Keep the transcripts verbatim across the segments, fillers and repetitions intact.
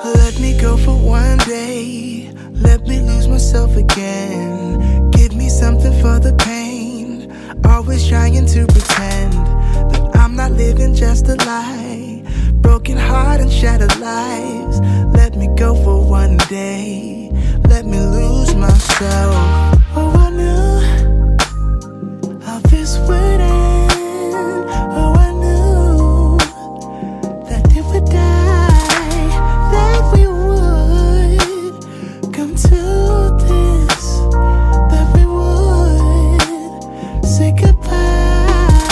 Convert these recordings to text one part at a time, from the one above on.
Let me go for one day. Let me lose myself again. Give me something for the pain. Always trying to pretend that I'm not living just a lie. Broken heart and shattered lives. Let me go for one day. Let me lose myself. Oh, I knew how this would end. Oh, I knew that it would die, that we would come to this, that we would say goodbye.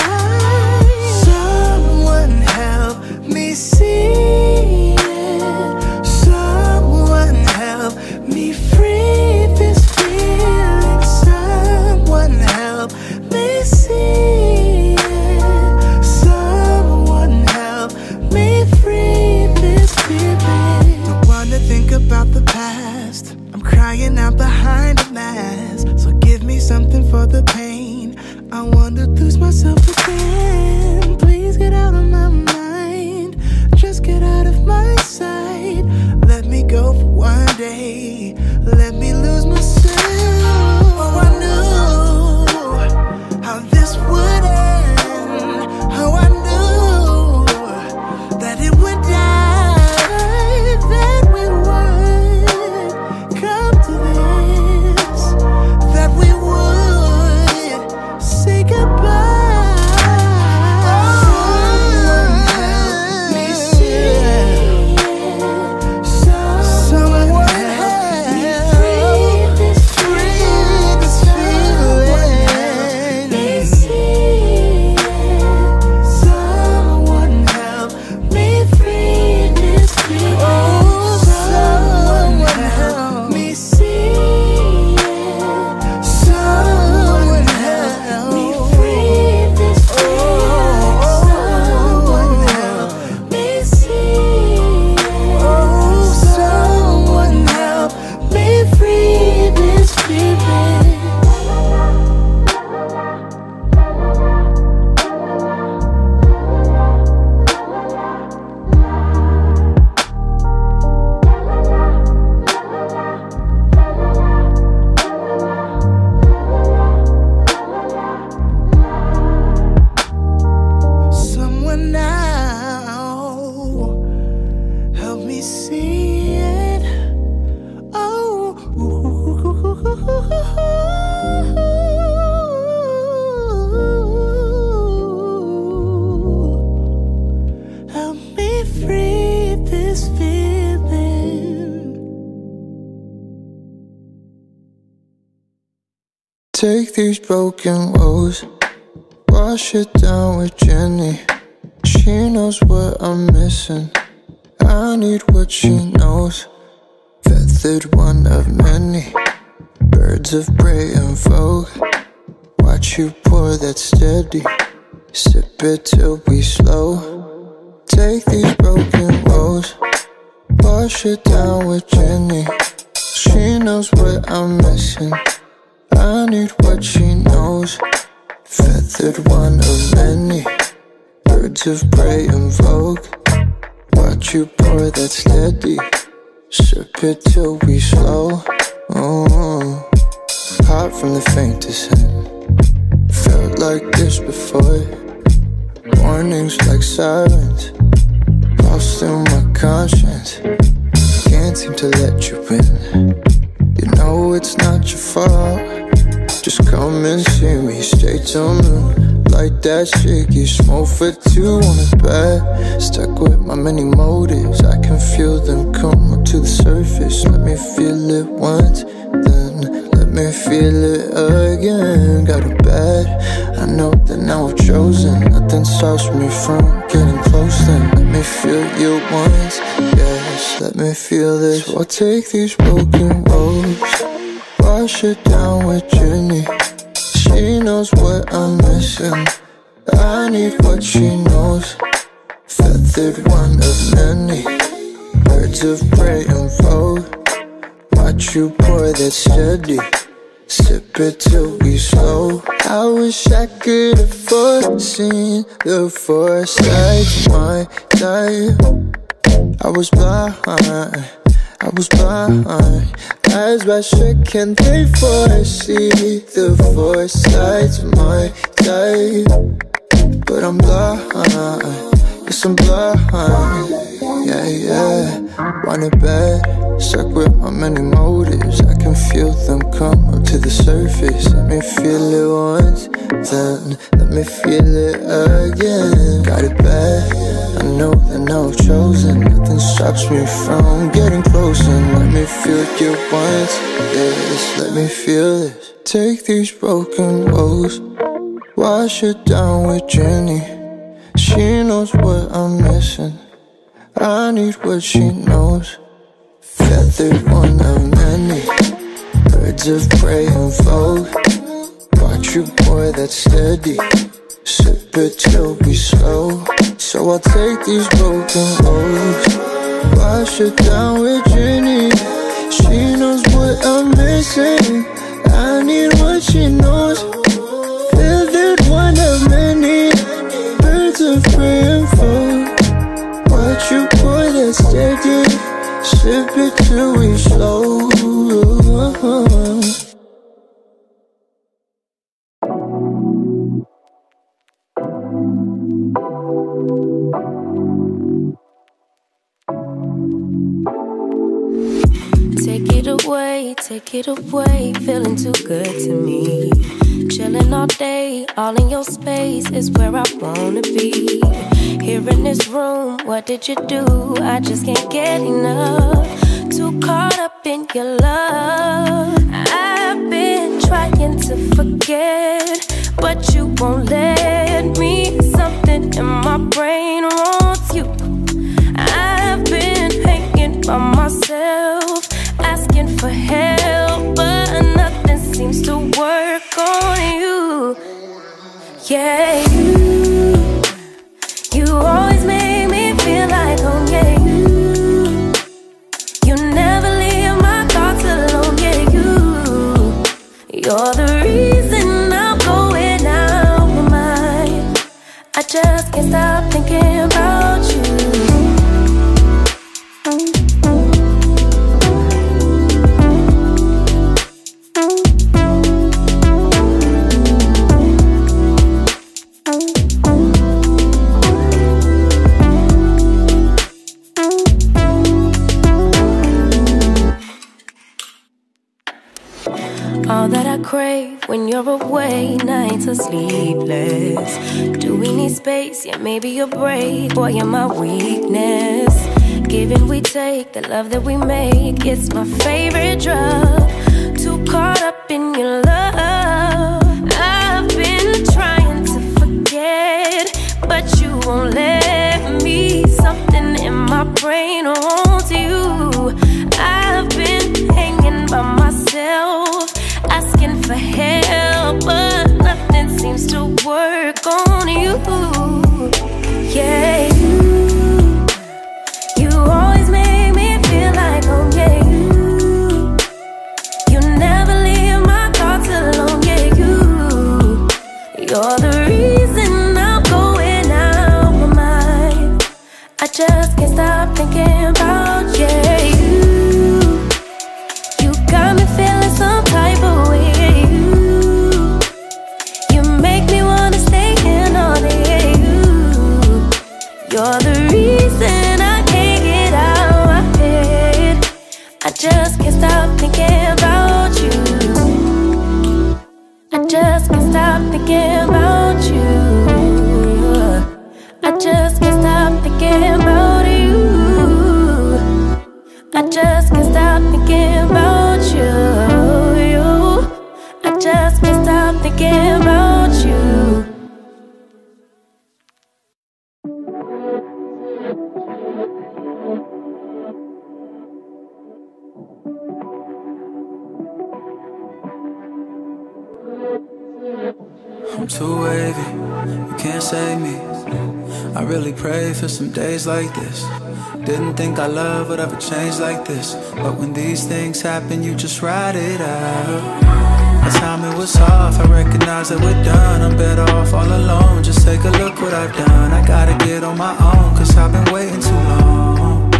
Someone help me see it. Someone help me free this feeling. Someone help me see it. Someone help me free this feeling. Don't wanna think about the past. I'm crying out behind a mask. So give me something for the pain. I wanna lose myself again. Please get out of my mind. Just get out of my sight. Let me go for one day. Let me lose myself. Oh, I knew how this would end. Oh, I knew that it would die, that we would come to this, that we would say goodbye. Someone help me see it. Someone help me free this feeling. Someone help me see it. Someone help me free this feeling. Someone help me see it. Someone help me free this feeling. Someone help me see it. Someone help me free this feeling. Someone now help me see it. Oh, help me free this feeling. Take these broken woes, wash it down with Jenny. She knows what I'm missing. I need what she knows. Feathered one of many, birds of prey in vogue. Watch you pour that steady, sip it till we slow. Take these broken woes, wash it down with Jenny. She knows what I'm missing. I need what she knows. Feathered one of many, birds of prey in vogue. Watch you pour that steady, sip it till we slow. Oh, hot from the faintest end. Felt like this before. Warnings like sirens, lost in my conscience. Can't seem to let you in. You know it's not your fault. Just come and see me, stay till noon. Like that shaky smoke for two on the bed. Stuck with my many motives, I can feel them come up to the surface. Let me feel it once, then let me feel it again. Got a bed, I know that now I've chosen. Nothing stops me from getting close, then let me feel you once. Yes, let me feel this. So I'll take these broken roads, wash it down with Jenny. She knows what I'm missing. I need what she knows. Feathered one of many, birds of prey in vogue. Watch you pour that steady, sip it till we slow. I wish I could have foreseen the foresight to my type. I was blind, I was blind. Eyes wide shut, can't they foresee the foresight to my type? But I'm blind, yes I'm blind. Yeah, yeah, want it bad, stuck with my many motives. I can feel them come up to the surface. Let me feel it once, then let me feel it again. Got it bad, I know that now I've chosen. Nothing stops me from getting closer. Let me feel you once, yes, let me feel this. Take these broken woes, wash it down with Jenny. She knows what I'm missing, I need what she knows. Feathered one of many, birds of prey in vogue. Watch you pour that steady, sip it till we slow. So I'll take these broken roads, wash it down with Jenny. She knows what I'm missing, I need what she knows. Feathered one of many, birds of prey in vogue. Watch you pour that steady, sip it till we slow. Take it away, take it away, feeling too good to me. Chilling all day, all in your space is where I wanna be. Here in this room, what did you do? I just can't get enough. Too caught up in your love. I've been trying to forget, but you won't let me. Something in my brain wants you. I've been hanging by myself, asking for help, but nothing seems to work on you. Yeah, you, you always make me feel like home. Yeah, you, you never leave my thoughts alone. Yeah, you, you're the reason I'm going out of my mind. I just can't stop thinking about you. All that I crave when you're away, nights are sleepless. Do we need space? Yeah, maybe a break. Boy, you're my weakness. Give and we take, the love that we make, it's my favorite drug. Too caught up in your love. I've been trying to forget, but you won't let me. Something in my brain wants you. I've been hanging by myself, asking for help, but nothing seems to work on you. Yeah, you, you always make me feel like home. Yeah, you, you never leave my thoughts alone. Yeah, you, you're the reason I'm going out of my mind. I just can't stop thinking about you. Yeah, you, you got me feeling some type of way. You're the reason I can't get out of my head. I just can't stop thinking about you. I just can't stop thinking about you. I just can't stop thinking about you. I just can't stop thinking about you. I just can't stop thinking about you. I'm too wavy, you can't save me. I really pray for some days like this. Didn't think our love would ever change like this, but when these things happen, you just ride it out. That time it was off, I recognize that we're done. I'm better off all alone, just take a look what I've done. I gotta get on my own, cause I've been waiting too long.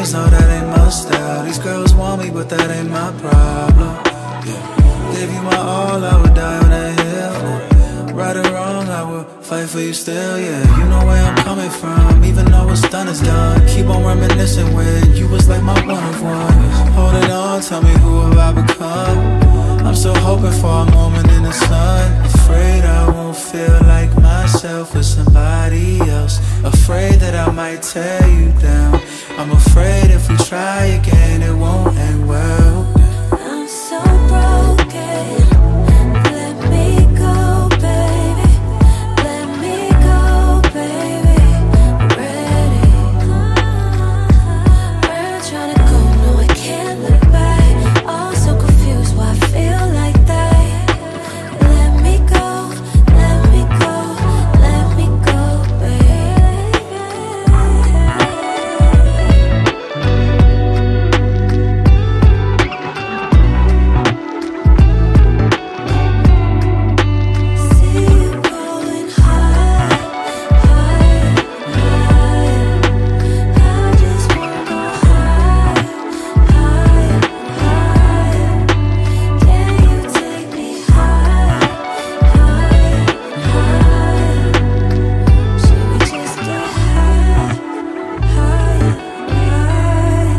girls know that ain't my style. These girls want me, but that ain't my problem. Yeah, gave you my all, I would die on that hill. Right or wrong, I will fight for you still, yeah. You know where I'm coming from, even though what's done is done. Keep on reminiscing when you was like my one of one. Holding on, tell me who have I become. I'm still hoping for a moment in the sun. Afraid I won't feel like myself with somebody else. Afraid that I might tear you down. I'm afraid if we try again it won't end well. I'm so broken. Let me go, baby. Let me go, baby. Ready. Where I'm trying to go, no I can't look back. All so confused why I feel like that. Let me go, let me go, let me go, baby. See you going high, high, high. I just wanna go high, high, high. Can you take me high, high, high? Should we just get high, high, high?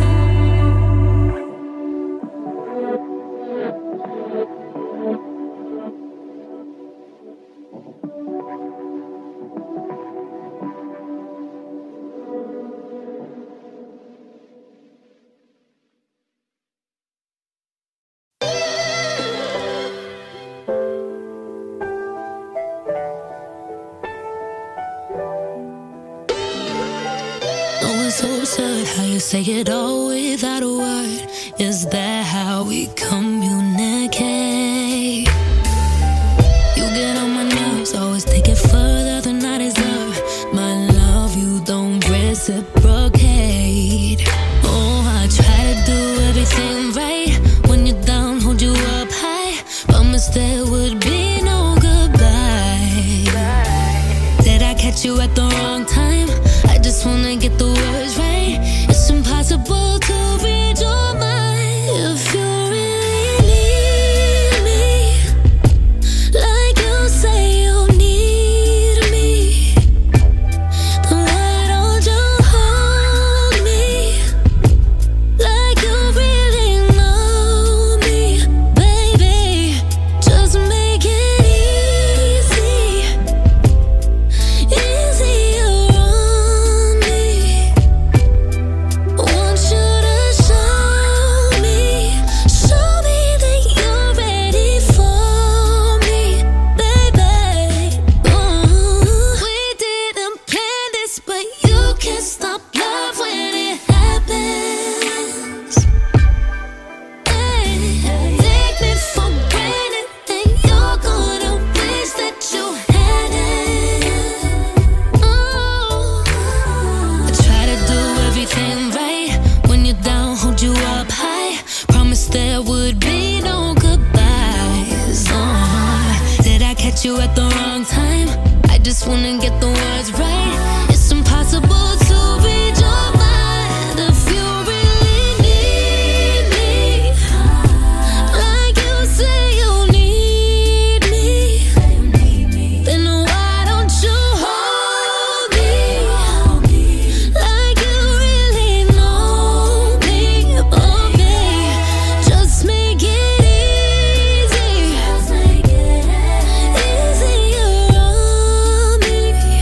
Oh, it's so absurd how you say it all without a word. Is that how we communicate? You get on my nerves, always take it further than I deserve. My love, you don't reciprocate. Oh, I try to do everything right. When you're down, hold you up high. Promise there would be no goodbye. Did I catch you at the wrong time? I just wanna get the words right. It's impossible to read your mind if you really need me, like you say you need me. Then why don't you hold me like you really know me, baby? Just make it easy, easier on me. Want you to show me, show me that you're ready for me, baby. Ooh. We didn't plan this, but you can't stop love when it happens. Hey, take me for granted, and you're gonna wish that you hadn't. Ooh. I try to do everything right. When you're down, hold you up high. Promise there would be no goodbyes. Uh, did I catch you at the wrong time? I just wanna get the words right. It's impossible to read your mind if you really need me, like you say you need me. Then why don't you hold me like you really know me, oh me? Just make it easy, easier on me.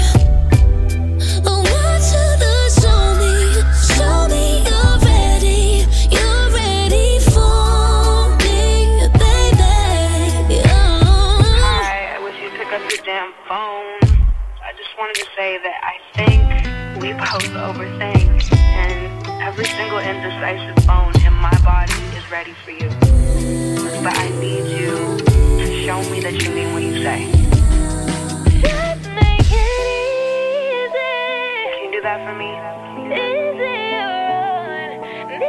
I want you to show me, show me you're ready, you're ready for me, baby. Oh. Hi, I wish you'd pick up your damn phone. I just wanted to say that I think we both overthink, and every single indecisive bone in my body is ready for you. But I need you to show me that you mean what you say. Just make it easy, Can you do that for me? easier on me.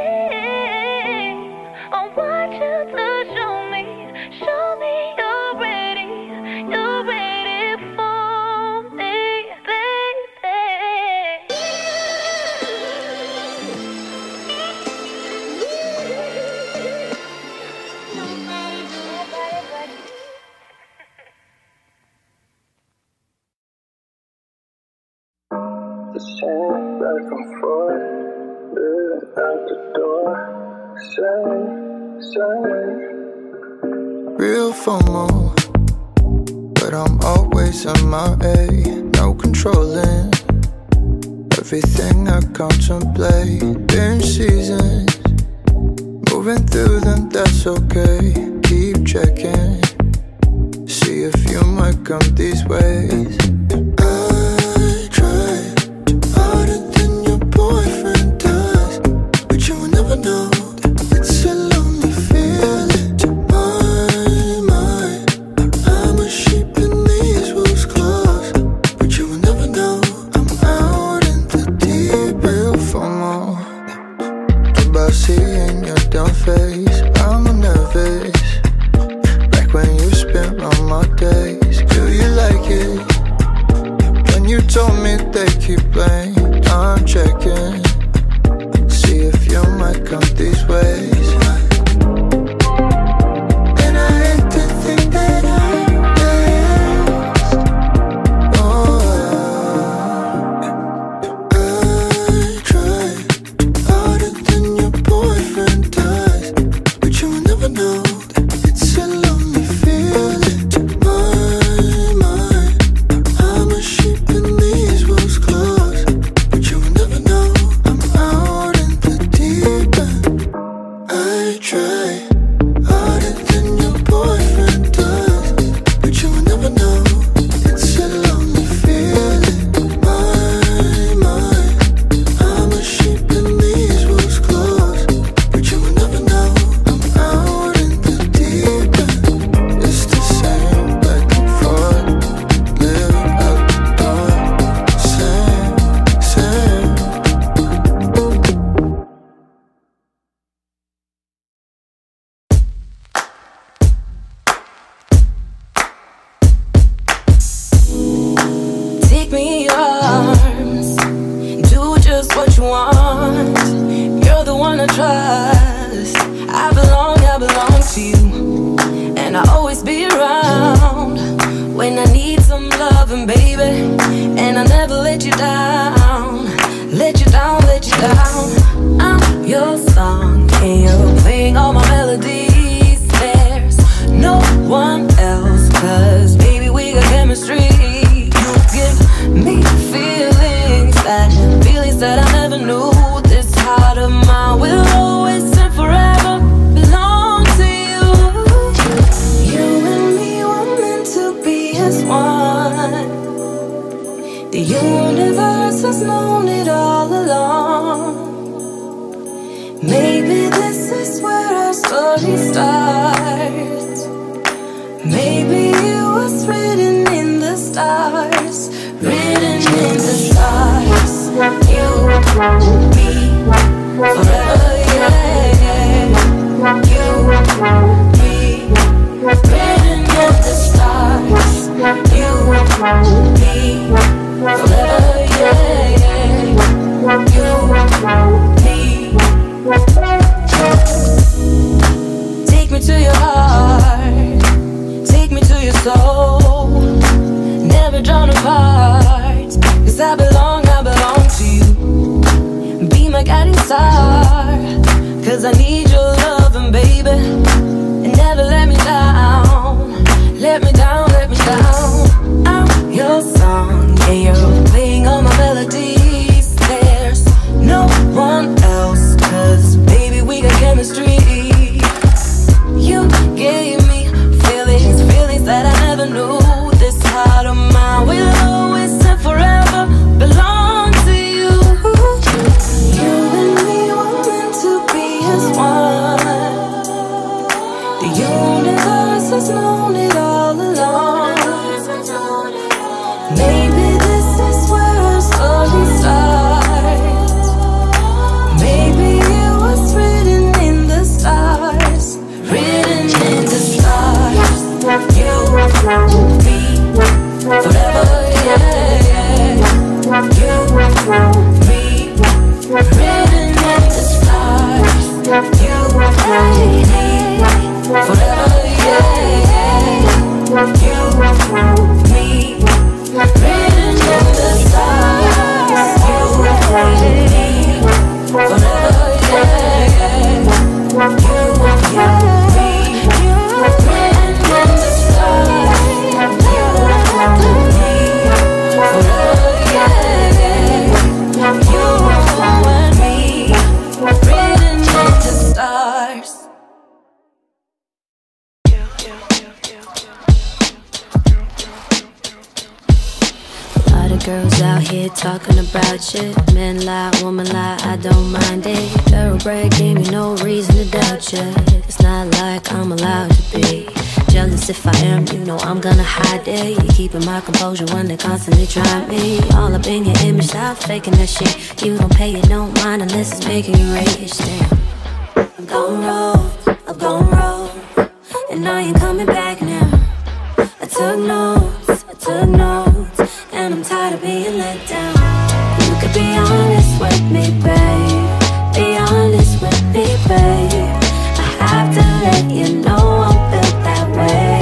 I want you to show me, show me you're ready, you're ready for me, baby. the same, back and forth, living out the door. Same, same. Real FOMO, but I'm always on my A. No controlling everything I contemplate. Been seasons, moving through them, that's okay. Keep checking, see if you might come these ways. I try harder than your boyfriend does, but you will never know that it's a lonely feeling. To my mind, I'm a sheep in these wolves' claws, but you will never know I'm out in the deep. Real FOMO, about seeing your dumb face. I'm nervous, back when you spent all my days. Do you like it? When you told me they keep playing, I'm checking, see if you might come these ways. And I hate to think that I'm blessed. Oh, I try harder than your boyfriend does, but you will never know that it's a lonely feeling. To my mind, I'm a sheep in these wolves' claws, but you will never know I'm out in the deep end. I try harder than your boyfriend does, but you will never know it's a lonely feeling. My mind, I'm a sheep in these wolves' claws, but you will never know I'm out in the deep end. It's the same, back and forth, living out the door. Same, same. Take me in your arms, do just what you want. You're the one I trust. I belong, I belong to you, and I'll always be around when I need some loving, baby. And I'll never let you down, let you down, let you down. I'm your song, and you're playing all my melodies. There's no one else, 'cause baby we got chemistry. You give me feelings that, feelings that I never knew. This heart of mine will always and forever belong to you. You and me were meant to be as one. The universe has known it all along. Maybe this is where our story starts. Maybe it was written in the stars, written in the stars. You, me, forever, yeah. You, me, written in the stars. You, me, forever, yeah. You, me. Take me to your heart, take me to your soul. Never drawn apart, 'cause I belong, I belong to you. Be my guiding star, 'cause I need your loving, baby. And never let me down, let me down, let me down. I'm your song, and you're playing all my melodies. There's no one else, 'cause baby we got chemistry. You gave me feelings, feelings that I never knew. This heart of mine will always and forever belong to you. You and me were meant to be as one. The universe has known it all along. here talking about you. Men lie, woman lie, I don't mind it. Thoroughbred gave me no reason to doubt you. It's not like I'm allowed to be jealous. If I am, you know I'm gonna hide it. You keeping my composure when they constantly try me. All up in your image, stop faking that shit. You don't pay it no mind unless it's making you rich. Damn, I've gone rogue, I've gone rogue, and I ain't coming back now. I took notes, I took notes, and I'm tired of being let down. You could be honest with me, babe. Be honest with me, babe. I have to let you know I'm built that way.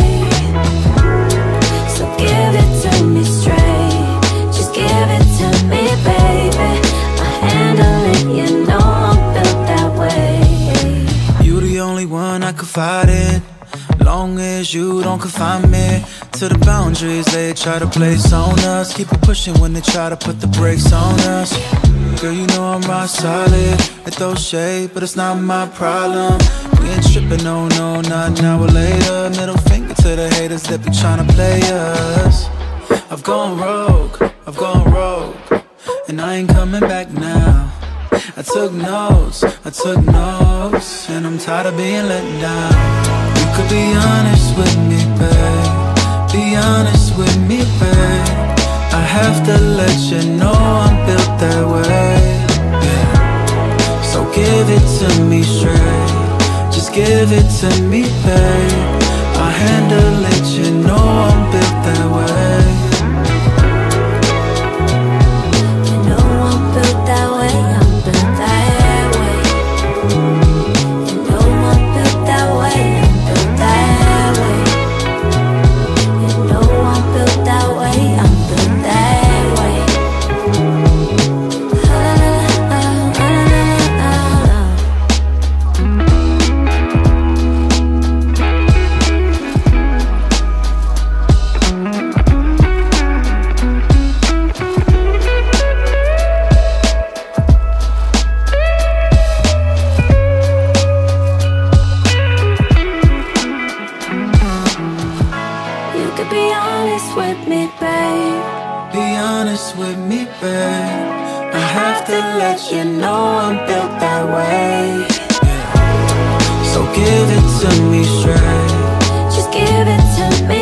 So give it to me straight. Just give it to me, baby. I handle it, you know I'm built that way. You the only one I confide in. Long as you don't confine me to the boundaries they try to place on us. Keep it pushing when they try to put the brakes on us. Girl, you know I'm rock solid. They throw shade, but it's not my problem. We ain't tripping, no, no, not an hour later. Middle finger to the haters that be trying to play us. I've gone rogue, I've gone rogue, and I ain't coming back now. I took notes, I took notes, and I'm tired of being let down. You could be honest with me, babe. Be honest with me, babe. I have to let you know I'm built that way, yeah. So give it to me straight. Just give it to me, babe. I handle it, you know I'm built that way. You know I'm built that way, I'm built that way. You know I'm built that way, I'm built that way. You know I'm built that way, I'm built that way. La la la la la la la. You could be honest with me, babe. Be honest with me, babe. I have to let you know I'm built that way, yeah. So give it to me straight. Just give it to me.